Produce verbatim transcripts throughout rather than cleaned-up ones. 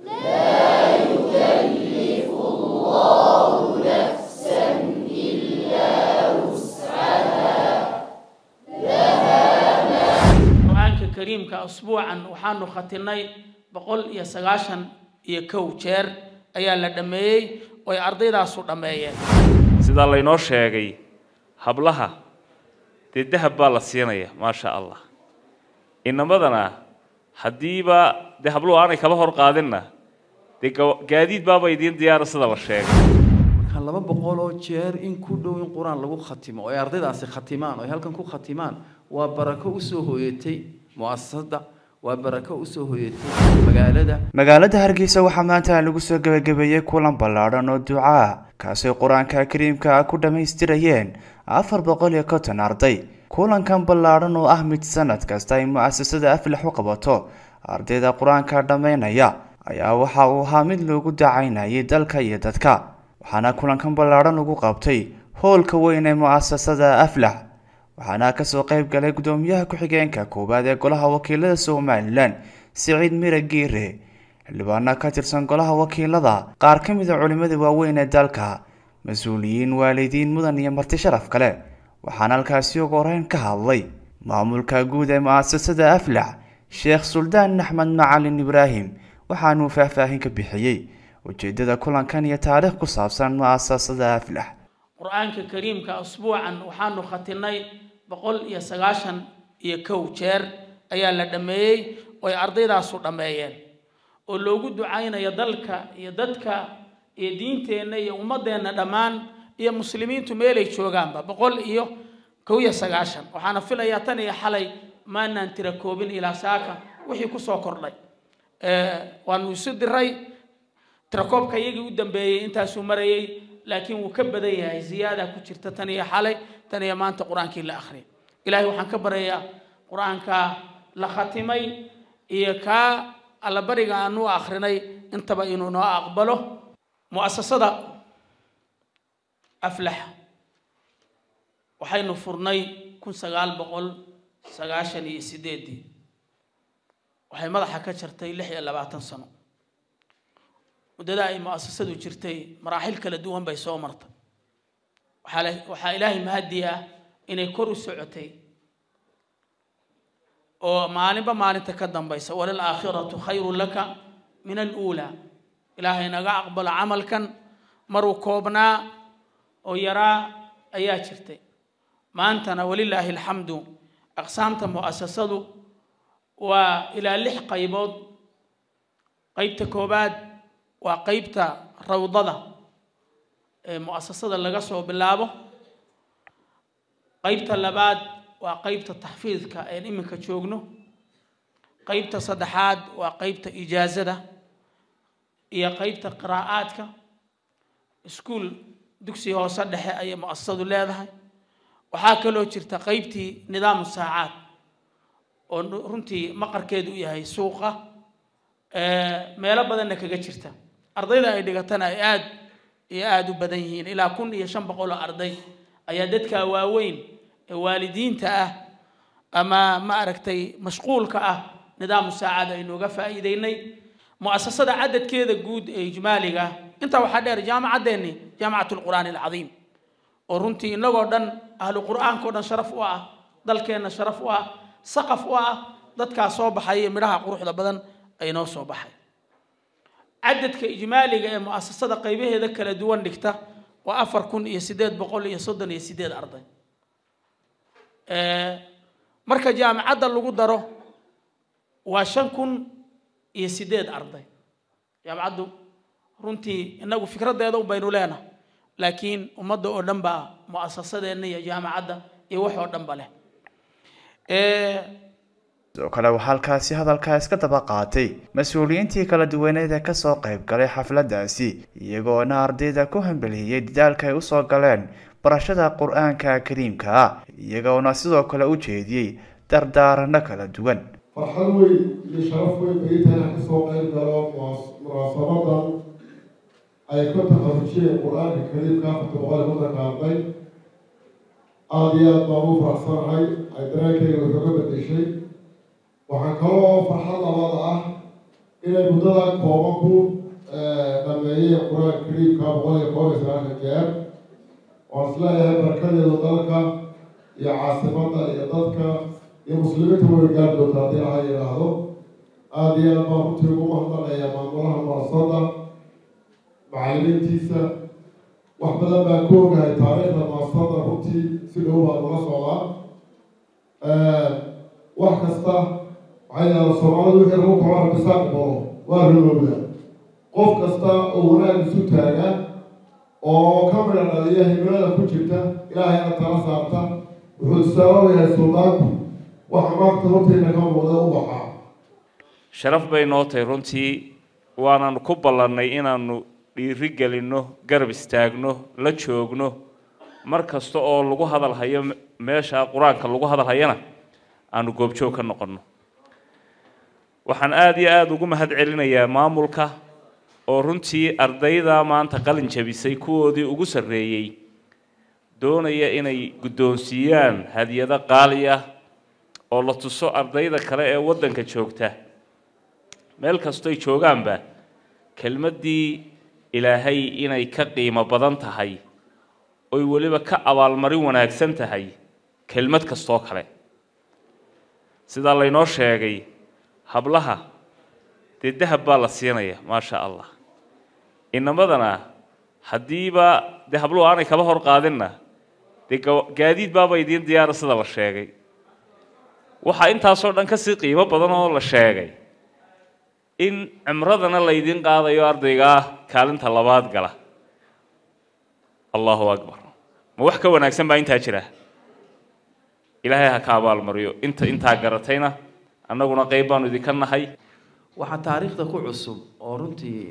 لا يكلف الله نفسا إلا وسعها لها ما. القرآن الكريم كأسبوعا وحانو ختناي بقول يا سغاشن يا كوتشر أيا لدمي ويا أرضي داسو دمي. سيد الله ينور شيء hablaha dee dahab baa la siinaya maasha allah inamadana hadiiba dee habluhu aanay kala hor qaadinna dee gaadiid baaba idiin diyaara sida la sheegay marka laba boqol oo jeer in ku dhow in quraan lagu khatimo oo ardaydaasi khatimaan oo halkan ku khatimaan waa barako u soo hooyatay mu'assasada waa barako u soo hooyatay magaalada magaalada Hargeysa waxaa maanta lagu soo gabagabeeyay kulan ballaaran oo ducaa kaasoo quraanka kariimka ku dhameystirayeen afar boqol iyo konton arday kulankan ballaaran oo ah mid sanad kasta ay mu'assasada aflax u qabato ardayda quraanka dhameynaya ayaa waxa uu ahaa mid loogu dacaynayay dalka iyo dadka waxaana kulankan ballaaran ugu qabtay hoolka weyn ee mu'assasada aflax waxaana ka soo qayb galay gudoomiyaha ku xigeenka koobaad ee golaha wakiilada Soomaaliland Saciid Mira Giire xildhibaano ka tirsan golaha wakiilada qaar ka mid ah culimada waaweyn ee dalka mas'uuliyiin waalidiin mudan iyo marti sharaf kale waxaana halkaasi ugu horeyn ka hadlay maamulka guud ee mu'assasada aflax Sheekh Suldaan Axmed Macalin Ibraahim waxaanu faahfaahin ka bixiyay ujeedada kulankan iyo taariikh ku saabsan mu'assasada aflax quraanka kariimka asbuucan waxaanu khatinay boqol iyo sagaashan iyo kow jeer ayaa la dhameeyay oo ardaydaas u dhameeyeen oo loogu ducaynayo dalka iyo dadka iyo diinteena iyo ummadeena dhamaan iyo muslimiintu meelay joogaanba boqol iyo kow iyo sagaashan waxaana filayaa tan iyo xalay maanaan tira koobin ilaa saaka wixii ku soo kordhay ee waanu isu diray tira koobka iyagii u dambeeyay intaas uu marayay laakiin wuu ka badan yahay ziyaada ku jirta tan iyo xalay tan iyo maanta quraankii la akhriyo ilaahay waxaan ka barayaa quraanka la khatimay iyo ka alla bariga aanu akhrinay intaba inuu noo aqbalo mu'assasada aflax waxaynu furnay kun sagaal boqol sagaashan iyo sideed waxay madaxa ka jirtay lix iyo labaatan sano mudada ay mu'assasadu jirtay maraaxil kala duwan bay soo martay waxa waxa ilaahay mahadiya inay kor u socotay oo maalinba maalinta ka dambaysa wal aakhiratu khayrun laka min al-ula ilaahay naga aqbal amalkan maru koobna oo yaraa ayaa jirtay maantana walillahi alhamdu aqsaamta mu'assasadu waa ila lix qaybood qaybta koobaad waa qaybta rawdada ee mu'assasada laga soo bilaabo qaybta labaad waa qaybta tahfiidka ee iminka joogno qaybta saddexaad waa qaybta ijaazada iyo qaybta qiraa'aadka iskuul dugsi hoose dhexe ay mu'assasadu leedahay waxaa kaloo jirta qaybtii nidaam saacaad oo runtii maqarkeedu yahay suuqa ee meelo badan kaga jirta ardayda ay dhigatana ay aad iyo aad u badan yihiin ilaa kun iyo shan boqol arday ayaa dadka waaweyn ee waalidiinta ah ama ma aragtay mashquulka ah nidaam saacad ay nooga faa'iideynay mu'assasada cadadkeeda guud ee ijmaaliga inta waxa dheer jaamacadeeni jaamacatul quraan al-azim oo runtii inagoo dhan ahlu quraanka oo dhan sharaf u ah dalkeena sharaf u ah saqaf u ah dadka soo baxay midhaha quruxda badan ay noo soo baxay cadadka ijmaaliga ee mu'assasada qaybaheeda kala duwan dhigta waa afar kun iyo sideed boqol iyo soddon iyo sideed arday ee marka jaamacada lagu daro waa shan kun iyo sideed arday jaamacadu runtii inagu fikradeeda u baynu leena laakiin ummadda oo dhan baa mu'assasadeena iyo jaamacada iyo wax oo dhan bale ee oo kale waxa halkaasi hadalka iska daba qaatay mas'uuliyiintii kala duwaneed ee ka soo qayb galay xafladaasi iyagoo ardayda ku hambaliyay dadaalka ay u soo galeen barashada quraanka kariimka iyagoo sidoo kale u jeediyay dardaaranno kala duwan farxad weyn iyo sharaf weyn baytaana ka soo qayb galo munaasabadan ay ku taxaruujiyeen quraanka kariimka boqol mudan arday aad iyo aad baan u faraxsanahay ay dareenkayga uga bedeshay waxaan kaloo farxad labaad ah inay muddada kooban ku dhameeyeen qur-aanka kariimka boqol iyo koob iyo sagaashan jeer waan isleeyahay barakadeedu dalka iyo caasimadda iyo dadka iyo muslimiinta way gaari doonta haddii laha yidhaahdo aada iyo aad baan runtii ugu mahadnaqaya maamulaha muasasada macallimiintiisa wax badan baan ku ogahay taariikhda muasasada runtii si dhow baan ula socdaa wax kasta waxay yidhahdaa soomaalida wixii lagu kacona bisaaq bolo waa rilowda qof kasta oo wanaag isu taaga oo ka midha dhaliya himilada ku jirta ilaahayna tala saarta wuxuu sababayahay suldaanku waxa maanta hortayna ka muuqda u baxaa sharaf bay noo tahay runtii waanaanu ku ballannay inaanu dhiiri gelinno garab istaagno la joogno mar kasta oo lagu hadal hayo meesha qur-aanka lagu hadal hayana aanu goobjoog ka noqonno waxaan aada iyo aada ugu mahad celinayaa maamulka oo runtii ardayda maanta qalin jabisay kuwoodii ugu sarreeyey doonaya inay guddoonsiiyaan hadiyado qaali ah oo la tuso ardayda kale ee waddanka joogta meel kastoy joogaanba kelmaddii ilaahay inay ka qiimo badan tahay oy weliba ka abaalmarin wanaagsan tahay kelmad kastoo kale sidaa laynoo sheegay hablaha dee dahab baa la siinaya maasha allah inamadana haddiiba dee habluhu aanay kaba hor qaadinna dee gaadiid baaba idiin diyaara sida la sheegay waxaa intaasoo dhan kasii qiimo badan oo la sheegay in cimradana laydiin qaadayo ardaygaa kaalinta labaad gala allahu akbar ma wax ka wanaagsan baa intaa jira ilaahay ha ka abaalmariyo inta intaa garatayna annaguna qayb baanu idinka nahay waxaa taariikhda ku cusub oo runtii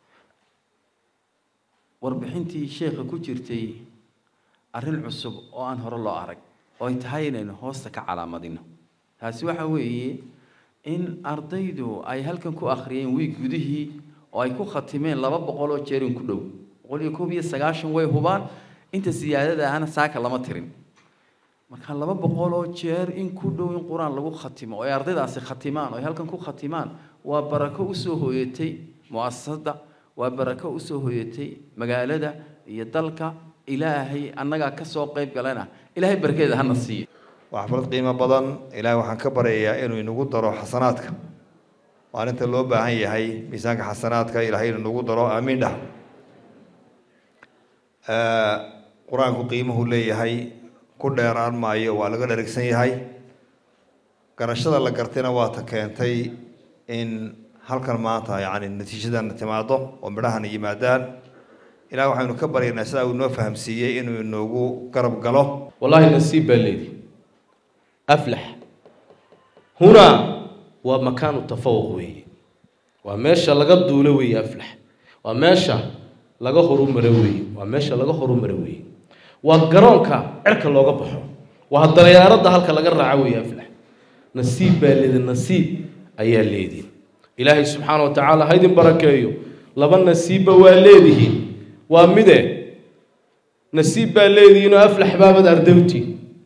warbixintii sheekha ku jirtay arrin cusub oo aan hore loo arag oo ay tahay inaynu hoosta ka calaamadino taasi waxa weeye in ardaydu ay halkan ku akhriyeen wiig gudihii oo ay ku khatimeen laba boqol oo jeer in ku dhow boqol iyo koob iyo sagaashan way hubaan inta siyaadada ahna saaka lama tirin marka laba boqol oo jeer in ku dhow in quraan lagu khatimo oo ay ardaydaasi khatimaan oo ay halkan ku khatimaan waa barako u soo hooyatay muasasada waa barako u soo hooyatay magaalada iyo dalka ilaahay annaga ka soo qayb galana ilaahay barkeeda hana siiyo waa xaflad qiimo badan ilaahay waxaan ka baryayaa inuu inagu daro xasanaadka maalinta loo baahan yahay miisaanka xasanaadka ilaahay inuu nagu daro aamiin dhah qur-aanku qiimuhu leeyahay ku dheeraan maayo waa laga dherigsan yahay garashada la gartayna waa ta keentay in halkan maanta yacni natiijadan timaado oo midhahana yimaadaan ilaahay waxaynu ka baryaynaa sidaa uu inoo fahamsiiyey inuu inoogu garab galo wallahi nasiib baa leedi aflax hunaa waa makaanu tafawuq weeye waa meesha laga duulo weeye aflax waa meesha laga horumaro weeye waa meesha laga horumaro weeye waa garoonka cirka looga baxo waa dareerada halka laga raaco weeye aflax nasiib baa leedi nasiib ayaa leedi ilaahay subxaanahu wa tacaala ha idin barakeeyo laba nasiibba waa leedihiin waa mide nasiib baa leedihiinoo aflax baabad ardawtiin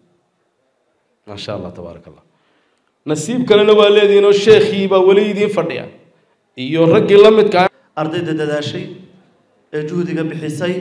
maasha allah tabaaraka allah nasiib kalena waa leedihiinoo sheekhiibaa weli idiin fadhiya iyo raggii la midka ardayda dadaashay ee juhdiga bixisay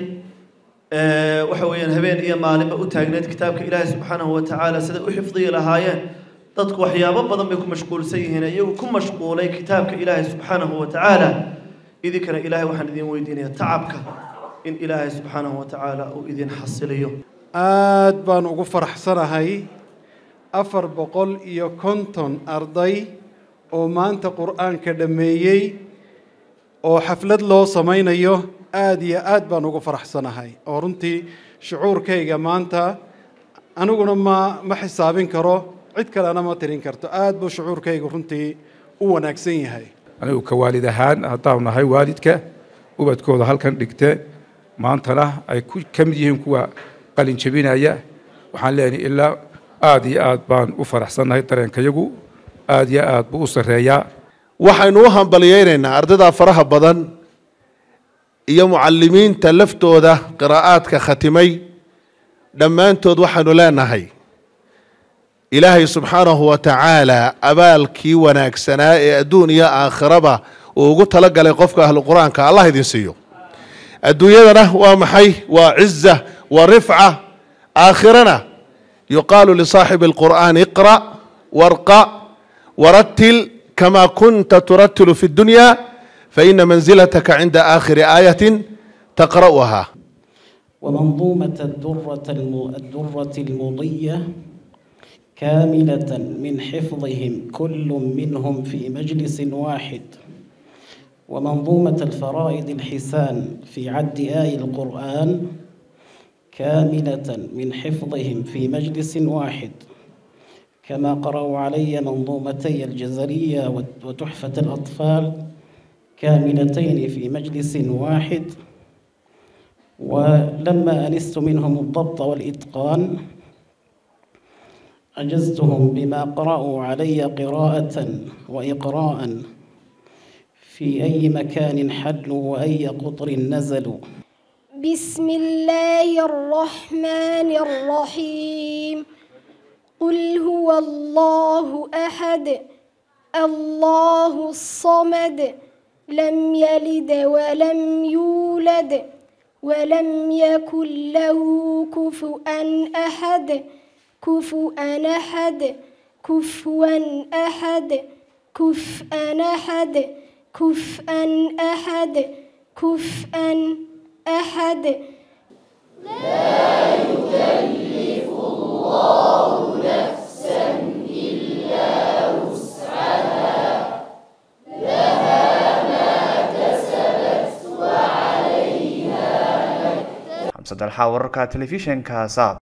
waxa weeyaan habeen iyo maalinba u taagneed kitaabka ilaahay subxaanahu wa tacaala sida u xifdiyi lahaayeen dadku waxyaabo badan bay ku mashquulsan yihiin iyagu ku mashquulay kitaabka ilaahay subxaanahu wa tacaala idinkana ilaahay waxaan idin weydiinayaa tacabka in ilaahay subxaanahu wa tacaala uu idin xasiliyo aad baan ugu faraxsanahay afar boqol iyo konton arday oo maanta qur-aanka dhammeeyey oo xaflad loo samaynayo aad iyo aad baan ugu faraxsanahay oo runtii shucuurkayga maanta aniguna ma ma xisaabin karo cid kalena ma tirin karto aad buu shucuurkaygu runtii u wanaagsan yahay anigu ka waalid ahaan haddaan nahay waalidka ubadkooda halkan dhigte maantana ay ku ka mid yihiin kuwa qalin jabinaya waxaan leenahay ilaa aad iyo aad baan u faraxsanahay dareenkayagu aad iyo aad buu u sarreeyaa waxaynu u hambaliyeynaynaa ardayda faraha badan iyo mucallimiinta laftooda qiraa'aadka khatimay dhammaantood waxaynu leenahay ilaahay subxaanahu wa tacaala abaalkii wanaagsanaa ee adduun iyo aakhiraba uu ugu talagalay qofka ahlu qur-aanka allah idin siiyo adduunyadana waa maxay waa ciza wa rifca aakhirana yuqaalu lisaaxibi alqur'aan iqra warqa warattil kama kunta turattilu fi dunya faina manzilataka cinda aakhiri aayatin taqra'uha ومنظومة الدرة الدرة المضية كاملة من حفظهم كل منهم في مجلس واحد ومنظومة الفرائض الحسان في عد آي القرآن كاملة من حفظهم في مجلس واحد كما قرأوا علي منظومتي الجزرية وتحفة الأطفال كاملتين في مجلس واحد ولما أنست منهم الضبط والإتقان أجزتهم بما قرأوا علي قراءة وإقراء في أي مكان حلوا وأي قطر نزلوا. بسم الله الرحمن الرحيم. قل هو الله أحد الله الصمد لم يلد ولم يولد ولم يكن له كفوا أحد كفوا أحد كفوا أحد كفوا أحد كفوا أحد كفوا أحد. لا يكلف الله نفسا إلا وسعها لها ما كسبت وعليها xamsad alxaa wararka telefishinka saab